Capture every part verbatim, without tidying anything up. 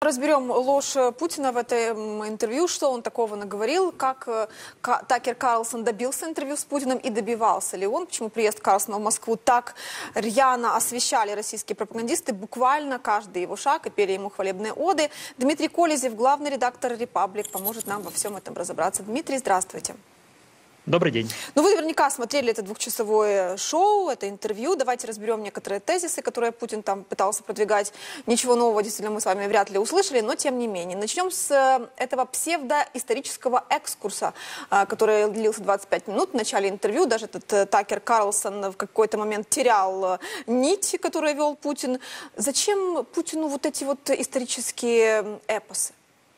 разберем ложь Путина в этом интервью, что он такого наговорил, как Такер Карлсон добился интервью с Путиным и добивался ли он, почему приезд Карлсона в Москву так рьяно освещали российские пропагандисты, буквально каждый его шаг и пели ему хвалебные оды. Дмитрий Колезев, главный редактор «Репаблик», поможет нам во всем этом разобраться. Дмитрий, здравствуйте. Добрый день. Ну, вы наверняка смотрели это двухчасовое шоу, это интервью. Давайте разберем некоторые тезисы, которые Путин там пытался продвигать. Ничего нового, действительно, мы с вами вряд ли услышали, но тем не менее. Начнем с этого псевдоисторического экскурса, который длился двадцать пять минут. В начале интервью даже этот Такер Карлсон в какой-то момент терял нить, которую вел Путин. Зачем Путину вот эти вот исторические эпосы?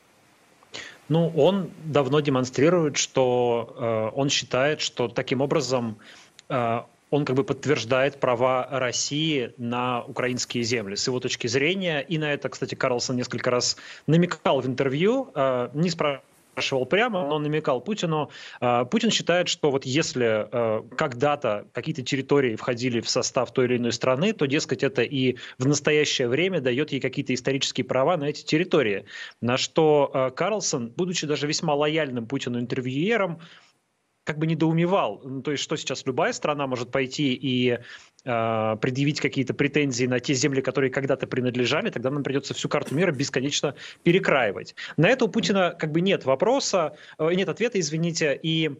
Ну, он давно демонстрирует, что э, он считает, что таким образом э, он как бы подтверждает права России на украинские земли. С его точки зрения, и на это, кстати, Карлсон несколько раз намекал в интервью, э, не спрашивал, спрашивал прямо, но намекал Путину. Путин считает, что вот если когда-то какие-то территории входили в состав той или иной страны, то, дескать, это и в настоящее время дает ей какие-то исторические права на эти территории. На что Карлсон, будучи даже весьма лояльным Путину интервьюером, как бы недоумевал. Ну, то есть, что сейчас любая страна может пойти и э, предъявить какие-то претензии на те земли, которые когда-то принадлежали, тогда нам придется всю карту мира бесконечно перекраивать. На это у Путина как бы нет вопроса, э, нет ответа, извините, и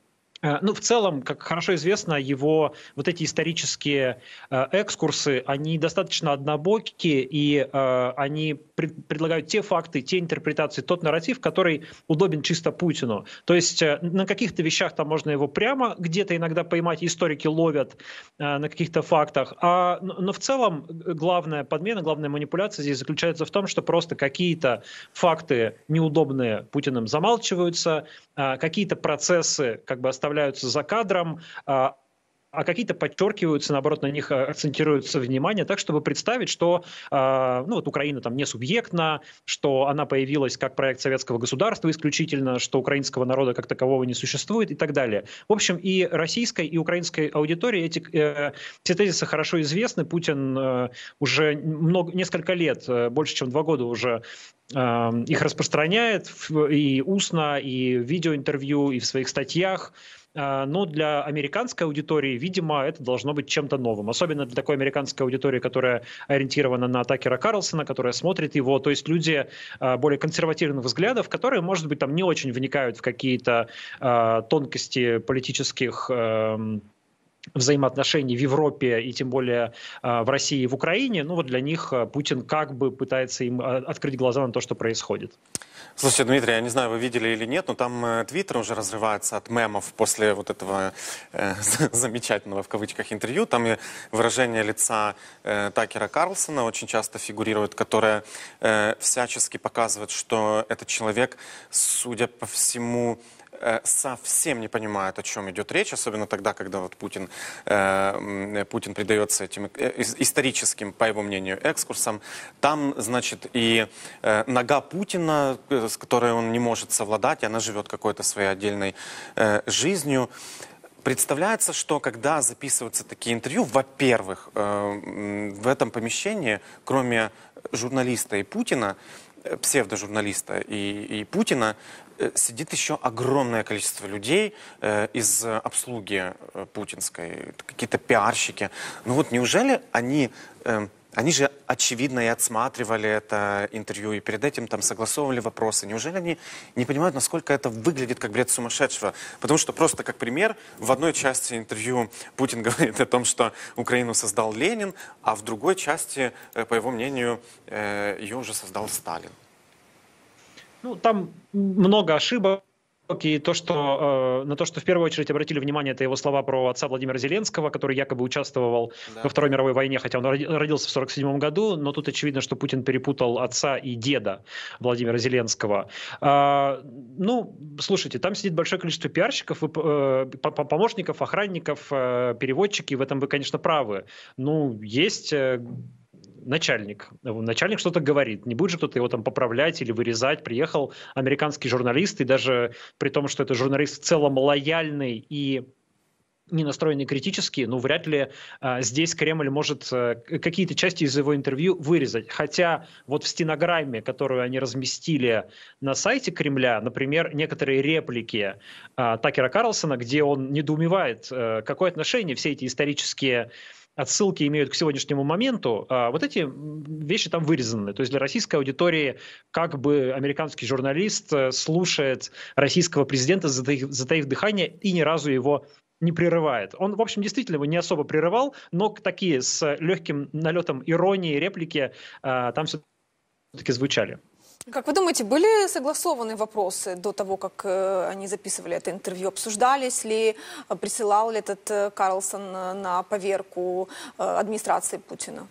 ну, в целом, как хорошо известно, его вот эти исторические э, экскурсы, они достаточно однобокие, и э, они пред, предлагают те факты, те интерпретации, тот нарратив, который удобен чисто Путину. То есть э, на каких-то вещах там можно его прямо где-то иногда поймать, историки ловят э, на каких-то фактах. А, но, но в целом главная подмена, главная манипуляция здесь заключается в том, что просто какие-то факты неудобные Путиным замалчиваются, э, какие-то процессы как бы оставляются за кадром, а, а какие-то подчеркиваются, наоборот, на них акцентируется внимание, так, чтобы представить, что э, ну, вот Украина там не субъектна, что она появилась как проект советского государства исключительно, что украинского народа как такового не существует и так далее. В общем, и российской, и украинской аудитории эти э, все тезисы хорошо известны. Путин э, уже много, несколько лет, э, больше чем два года уже э, их распространяет и устно, и в видеоинтервью, и в своих статьях. Но для американской аудитории, видимо, это должно быть чем-то новым. Особенно для такой американской аудитории, которая ориентирована на Такера Карлсона, которая смотрит его. То есть люди более консервативных взглядов, которые, может быть, там не очень вникают в какие-то э, тонкости политических э, взаимоотношений в Европе и тем более э, в России и в Украине. Ну вот для них Путин как бы пытается им открыть глаза на то, что происходит. Слушайте, Дмитрий, я не знаю, вы видели или нет, но там Твиттер уже разрывается от мемов после вот этого э, замечательного, в кавычках, интервью. Там и выражение лица э, Такера Карлсона очень часто фигурирует, которое э, всячески показывает, что этот человек, судя по всему, совсем не понимает, о чем идет речь, особенно тогда, когда вот Путин, э, Путин предается этим историческим, по его мнению, экскурсам. Там, значит, и э, нога Путина, с которой он не может совладать, и она живет какой-то своей отдельной э, жизнью. Представляется, что когда записываются такие интервью, во-первых, э, в этом помещении, кроме журналиста и Путина, псевдожурналиста и, и Путина, сидит еще огромное количество людей э, из обслуги э, путинской, какие-то пиарщики. Ну вот неужели они, э, они же очевидно и отсматривали это интервью, и перед этим там согласовывали вопросы. Неужели они не понимают, насколько это выглядит как бред сумасшедшего? Потому что просто как пример, в одной части интервью Путин говорит о том, что Украину создал Ленин, а в другой части, э, по его мнению, э, ее уже создал Сталин. Ну, там много ошибок, и то, что, э, на то, что в первую очередь обратили внимание, это его слова про отца Владимира Зеленского, который якобы участвовал да. во Второй мировой войне, хотя он родился в сорок седьмом году, но тут очевидно, что Путин перепутал отца и деда Владимира Зеленского. Э, ну, слушайте, там сидит большое количество пиарщиков, э, помощников, охранников, э, переводчики, в этом вы, конечно, правы. Ну, есть... Э, начальник. Начальник что-то говорит. Не будет же кто-то его там поправлять или вырезать. Приехал американский журналист, и даже при том, что это журналист в целом лояльный и не настроенный критически, ну, вряд ли а, здесь Кремль может а, какие-то части из его интервью вырезать. Хотя вот в стенограмме, которую они разместили на сайте Кремля, например, некоторые реплики а, Такера Карлсона, где он недоумевает, а, какое отношение все эти исторические отсылки имеют к сегодняшнему моменту, а вот эти вещи там вырезаны. То есть для российской аудитории как бы американский журналист слушает российского президента, затаив, затаив дыхание, и ни разу его не прерывает. Он, в общем, действительно его не особо прерывал, но такие с легким налетом иронии реплики а, там все-таки звучали. Как вы думаете, были согласованы вопросы до того, как э, они записывали это интервью? Обсуждались ли, присылал ли этот э, Карлсон на поверку э, администрации Путина?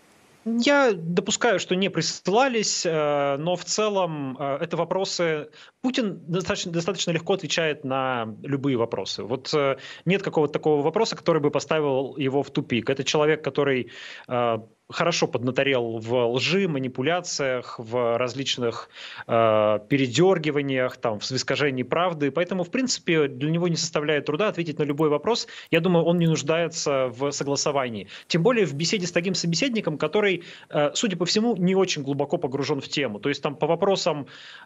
Я допускаю, что не присылались, но в целом это вопросы... Путин достаточно, достаточно легко отвечает на любые вопросы. Вот нет какого-то такого вопроса, который бы поставил его в тупик. Это человек, который хорошо поднаторел в лжи, манипуляциях, в различных э, передергиваниях, там, в искажении правды. Поэтому, в принципе, для него не составляет труда ответить на любой вопрос. Я думаю, он не нуждается в согласовании. Тем более в беседе с таким собеседником, который, э, судя по всему, не очень глубоко погружен в тему. То есть там по вопросам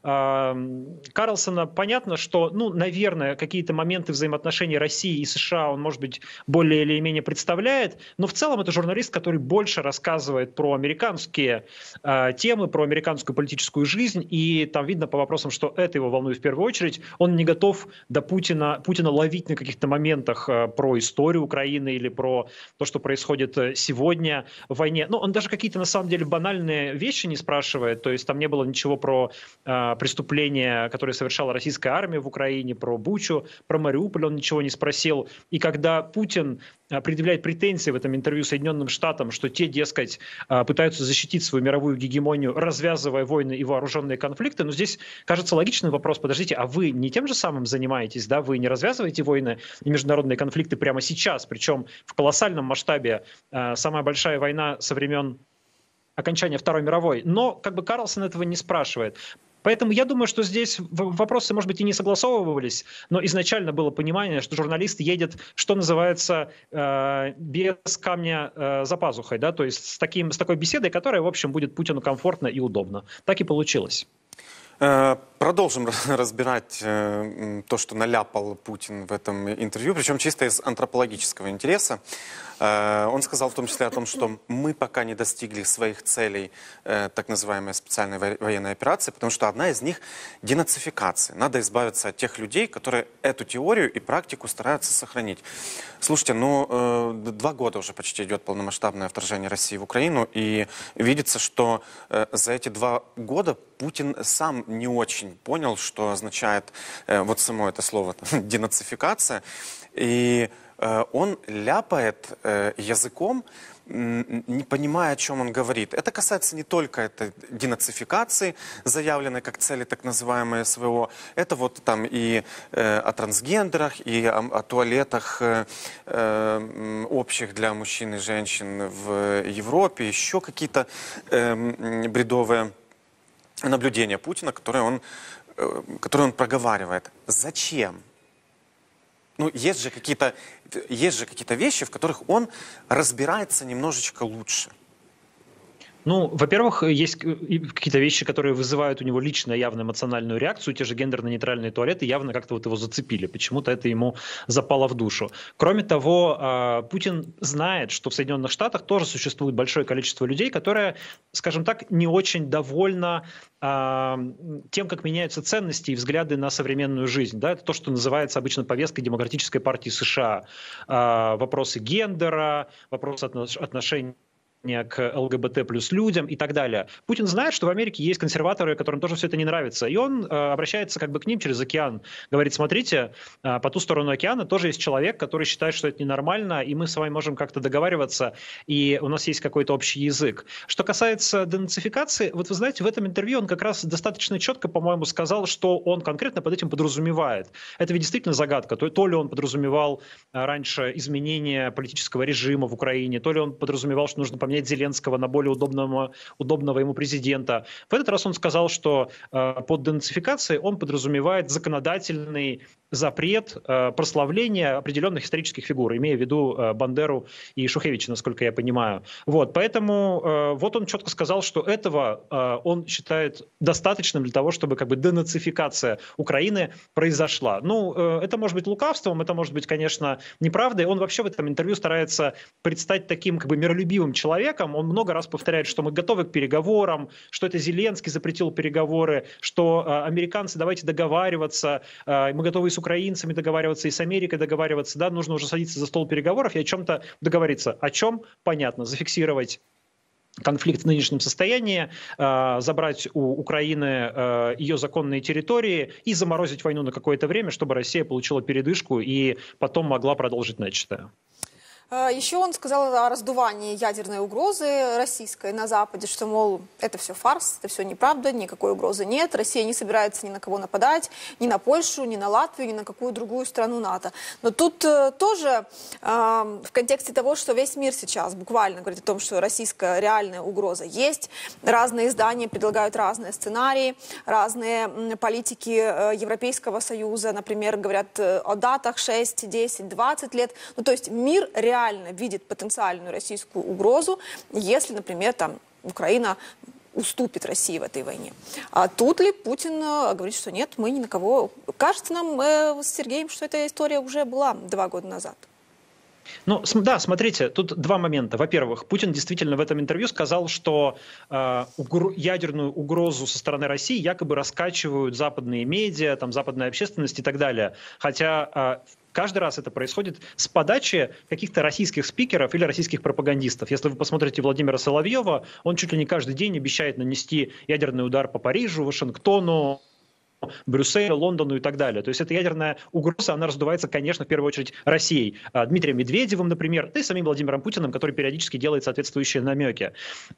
э, Карлсона понятно, что, ну, наверное, какие-то моменты взаимоотношений России и США он, может быть, более или менее представляет, но в целом это журналист, который больше рассказывает рассказывает про американские э, темы, про американскую политическую жизнь, и там видно по вопросам, что это его волнует в первую очередь. Он не готов до Путина, Путина ловить на каких-то моментах э, про историю Украины или про то, что происходит сегодня в войне. Ну, он даже какие-то, на самом деле, банальные вещи не спрашивает, то есть там не было ничего про э, преступления, которые совершала российская армия в Украине, про Бучу, про Мариуполь он ничего не спросил. И когда Путин предъявляет претензии в этом интервью Соединенным Штатам, что те, дескать, пытаются защитить свою мировую гегемонию, развязывая войны и вооруженные конфликты. Но здесь кажется логичным вопрос: подождите, а вы не тем же самым занимаетесь, да? Вы не развязываете войны и международные конфликты прямо сейчас, причем в колоссальном масштабе, самая большая война со времен окончания Второй мировой. Но как бы Карлсон этого не спрашивает. Поэтому я думаю, что здесь вопросы, может быть, и не согласовывались, но изначально было понимание, что журналист едет, что называется, без камня за пазухой, да, то есть с, таким, с такой беседой, которая, в общем, будет Путину комфортно и удобно. Так и получилось. Продолжим разбирать то, что наляпал Путин в этом интервью, причем чисто из антропологического интереса. Он сказал в том числе о том, что мы пока не достигли своих целей так называемой специальной военной операции, потому что одна из них – денацификация. Надо избавиться от тех людей, которые эту теорию и практику стараются сохранить. Слушайте, ну, два года уже почти идет полномасштабное вторжение России в Украину, и видится, что за эти два года Путин сам не очень понял, что означает вот само это слово денацификация, и он ляпает языком, не понимая, о чем он говорит. Это касается не только этой денацификации, заявленной как цели так называемой СВО, это вот там и э, о трансгендерах, и о, о туалетах э, э, общих для мужчин и женщин в Европе, еще какие-то э, бредовые наблюдения Путина, которые он, э, которые он проговаривает. Зачем? Ну, есть же какие-то, есть же какие-то вещи, в которых он разбирается немножечко лучше. Ну, во-первых, есть какие-то вещи, которые вызывают у него лично явно эмоциональную реакцию. Те же гендерно-нейтральные туалеты явно как-то вот его зацепили. Почему-то это ему запало в душу. Кроме того, Путин знает, что в Соединенных Штатах тоже существует большое количество людей, которые, скажем так, не очень довольны тем, как меняются ценности и взгляды на современную жизнь. Да? Это то, что называется обычно повесткой Демократической партии США. Вопросы гендера, вопросы отношений к ЛГБТ плюс людям и так далее. Путин знает, что в Америке есть консерваторы, которым тоже все это не нравится. И он э, обращается как бы к ним через океан. Говорит: смотрите, э, по ту сторону океана тоже есть человек, который считает, что это ненормально, и мы с вами можем как-то договариваться, и у нас есть какой-то общий язык. Что касается денацификации, вот вы знаете, в этом интервью он как раз достаточно четко, по-моему, сказал, что он конкретно под этим подразумевает. Это ведь действительно загадка. То, то ли он подразумевал раньше изменение политического режима в Украине, то ли он подразумевал, что нужно поменять Зеленского на более удобного, удобного ему президента. В этот раз он сказал, что э, под денацификацией он подразумевает законодательный запрет э, прославления определенных исторических фигур, имея в виду э, Бандеру и Шухевича, насколько я понимаю. Вот, поэтому э, вот он четко сказал, что этого э, он считает достаточным для того, чтобы как бы денацификация Украины произошла. Ну, э, это может быть лукавством, это может быть, конечно, неправдой. Он вообще в этом интервью старается предстать таким как бы миролюбивым человеком. Он много раз повторяет, что мы готовы к переговорам, что это Зеленский запретил переговоры, что э, американцы, давайте договариваться, э, мы готовы и с украинцами договариваться, и с Америкой договариваться, да, нужно уже садиться за стол переговоров и о чем-то договориться. О чем? Понятно, зафиксировать конфликт в нынешнем состоянии, э, забрать у Украины э, ее законные территории и заморозить войну на какое-то время, чтобы Россия получила передышку и потом могла продолжить начатое. Еще он сказал о раздувании ядерной угрозы российской на Западе, что, мол, это все фарс, это все неправда, никакой угрозы нет, Россия не собирается ни на кого нападать, ни на Польшу, ни на Латвию, ни на какую другую страну НАТО. Но тут э, тоже э, в контексте того, что весь мир сейчас буквально говорит о том, что российская реальная угроза есть, разные издания предлагают разные сценарии, разные м, политики э, Европейского Союза, например, говорят э, о датах шесть, десять, двадцать лет. Ну, то есть мир реально реально видит потенциальную российскую угрозу, если, например, там Украина уступит России в этой войне. А тут ли Путин говорит, что нет, мы ни на кого... Кажется нам э, с Сергеем, что эта история уже была два года назад. Ну, да, смотрите, тут два момента. Во-первых, Путин действительно в этом интервью сказал, что э, угр... ядерную угрозу со стороны России якобы раскачивают западные медиа, там, западная общественность и так далее. Хотя... Э, Каждый раз это происходит с подачи каких-то российских спикеров или российских пропагандистов. Если вы посмотрите Владимира Соловьева, он чуть ли не каждый день обещает нанести ядерный удар по Парижу, Вашингтону, Брюсселю, Лондону и так далее. То есть эта ядерная угроза, она раздувается, конечно, в первую очередь Россией. Дмитрием Медведевым, например, да и самим Владимиром Путиным, который периодически делает соответствующие намеки.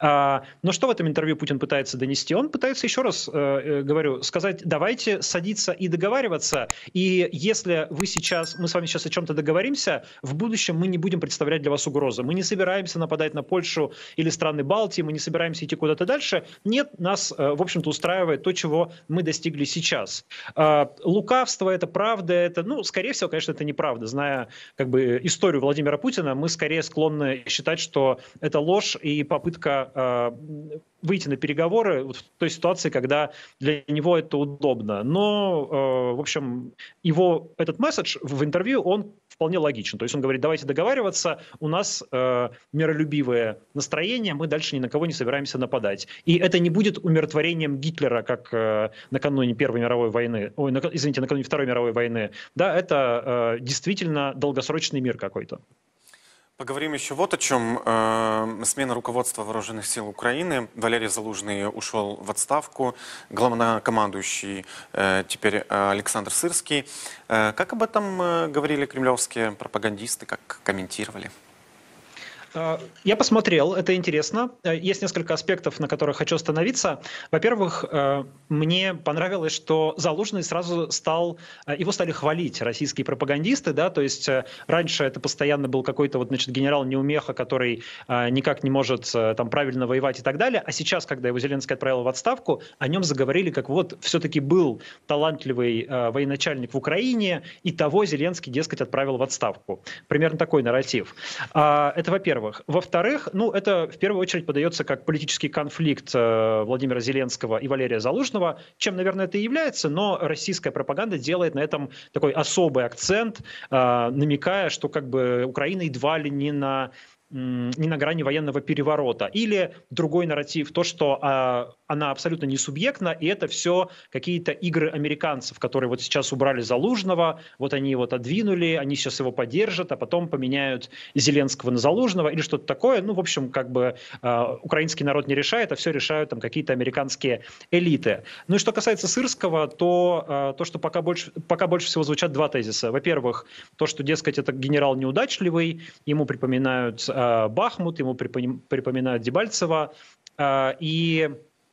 Но что в этом интервью Путин пытается донести? Он пытается, еще раз говорю, сказать, давайте садиться и договариваться, и если вы сейчас, мы с вами сейчас о чем-то договоримся, в будущем мы не будем представлять для вас угрозы. Мы не собираемся нападать на Польшу или страны Балтии, мы не собираемся идти куда-то дальше. Нет, нас, в общем-то, устраивает то, чего мы достигли сейчас. Лукавство, это правда, это, ну, скорее всего, конечно, это неправда. Зная как бы историю Владимира Путина, мы скорее склонны считать, что это ложь и попытка э, выйти на переговоры в той ситуации, когда для него это удобно. Но, э, в общем, его этот месседж в интервью, он вполне логичен. То есть он говорит, давайте договариваться, у нас э, миролюбивое настроение, мы дальше ни на кого не собираемся нападать. И это не будет умиротворением Гитлера, как э, накануне Первой мировой войны, ой, на, извините, накануне Второй мировой войны. Да, это э, действительно долгосрочный мир какой-то. Поговорим еще вот о чем. Смена руководства Вооруженных сил Украины. Валерий Залужный ушел в отставку. Главнокомандующий теперь Александр Сырский. Как об этом говорили кремлевские пропагандисты, как комментировали? Я посмотрел, это интересно. Есть несколько аспектов, на которых хочу остановиться. Во-первых, мне понравилось, что Залужный сразу стал, его стали хвалить российские пропагандисты, да, то есть раньше это постоянно был какой-то вот, значит, генерал-неумеха, который никак не может там правильно воевать и так далее, а сейчас, когда его Зеленский отправил в отставку, о нем заговорили, как вот все-таки был талантливый военачальник в Украине, и того Зеленский, дескать, отправил в отставку. Примерно такой нарратив. Это во-первых. Во-вторых, ну, это в первую очередь подается как политический конфликт э, Владимира Зеленского и Валерия Залужного, чем, наверное, это и является, но российская пропаганда делает на этом такой особый акцент, э, намекая, что как бы Украина едва ли не на не на грани военного переворота. Или другой нарратив, то, что а, она абсолютно не субъектна, и это все какие-то игры американцев, которые вот сейчас убрали Залужного, вот они его отодвинули, они сейчас его поддержат, а потом поменяют Зеленского на Залужного или что-то такое. Ну, в общем, как бы а, украинский народ не решает, а все решают там какие-то американские элиты. Ну и что касается Сырского, то а, то, что пока больше, пока больше всего звучат два тезиса. Во-первых, то, что, дескать, это генерал неудачливый, ему припоминают Бахмут, ему припоминают Дебальцево, и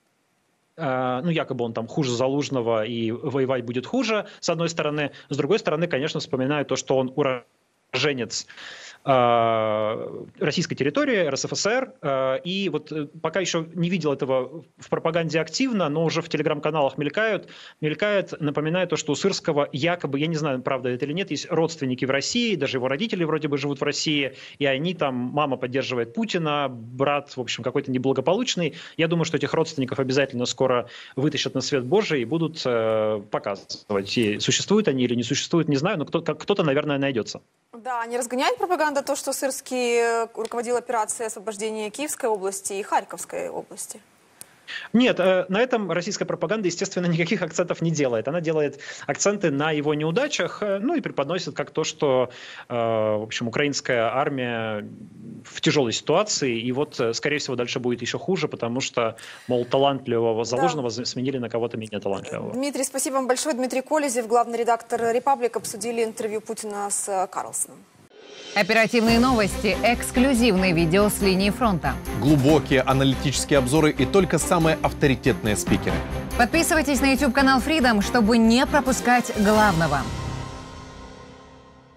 ну, якобы он там хуже Залужного и воевать будет хуже, с одной стороны. С другой стороны, конечно, вспоминают то, что он уроженец уроженец российской территории, эр эс эф эс эр, и вот пока еще не видел этого в пропаганде активно, но уже в телеграм-каналах мелькают, мелькает, напоминает то, что у Сырского якобы, я не знаю, правда это или нет, есть родственники в России, даже его родители вроде бы живут в России, и они там, мама поддерживает Путина, брат, в общем, какой-то неблагополучный. Я думаю, что этих родственников обязательно скоро вытащат на свет Божий и будут э, показывать, и существуют они или не существуют, не знаю, но кто, кто-то, наверное, найдется. Да, не разгоняет пропаганда то, что Сырский руководил операцией освобождения Киевской области и Харьковской области? Нет, на этом российская пропаганда, естественно, никаких акцентов не делает. Она делает акценты на его неудачах, ну и преподносит как то, что, в общем, украинская армия в тяжелой ситуации, и вот, скорее всего, дальше будет еще хуже, потому что, мол, талантливого Залужного да. сменили на кого-то менее талантливого. Дмитрий, спасибо вам большое. Дмитрий Колезев, главный редактор «Репаблик», обсудили интервью Путина с Карлсоном. Оперативные новости, эксклюзивные видео с линии фронта. Глубокие аналитические обзоры и только самые авторитетные спикеры. Подписывайтесь на YouTube-канал Freedom, чтобы не пропускать главного.